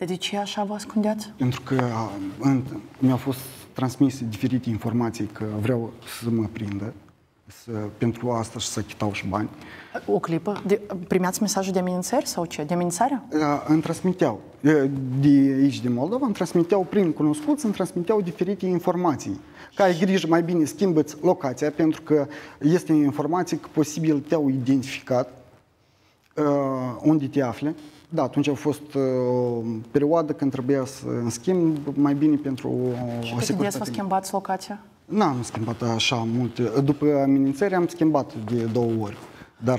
Dar de ce așa vă ascundeați? Pentru că mi-au fost transmise diferite informații că vreau să mă prindă, pentru asta și să chitau și bani. O clipă. Primeați mesaje de amenințări sau ce? De amenințare? Îmi transmiteau, de aici, din Moldova, îmi transmiteau, prin cunoscuți, îmi transmiteau diferite informații. Că ai grijă, mai bine schimbă-ți locația, pentru că este informație că posibil te-au identificat unde te afli. Da, atunci a fost o perioadă când trebuia să îmi schimb, mai bine pentru o securitate. Și cât de des vă schimbați locația? N-am schimbat așa multe. După amenințări am schimbat de 2 ori. Dar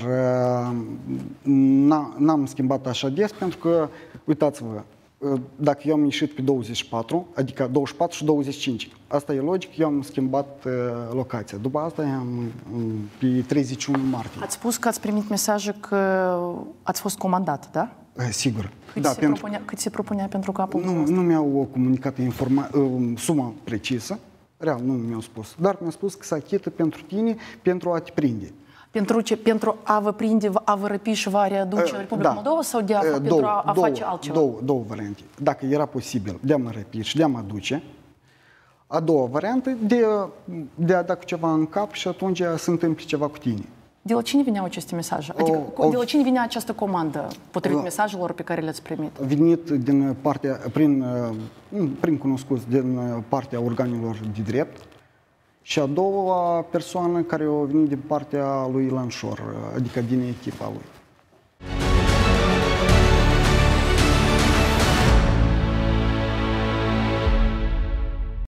n-am schimbat așa des pentru că, uitați-vă, dacă eu am ieșit pe 24, adică 24 și 25, asta e logic, eu am schimbat locația. După asta am pe 31 martie. Ați spus că ați primit mesaje că ați fost comandat, da? Sigur. Cât se propunea pentru capul? Nu mi-au comunicat suma precisă, real nu mi-au spus, dar mi-au spus că se achită pentru tine, pentru a te prinde. Pentru ce? Pentru a vă prinde, a vă răpi și va readuce în Republica Moldova sau pentru a face altceva? Două variante. Dacă era posibil de a mă răpi și de a mă aduce, a doua variantă de a da cu ceva în cap și atunci se întâmplă ceva cu tine. De la cine veneau aceste mesaje? Adică de la cine venea această comandă, potrivit mesajelor pe care le-ați primit? A venit din partea, prin cunoscuți, din partea organelor de drept. Și a doua persoană care a venit din partea lui Ilan Șor, adică din echipa lui.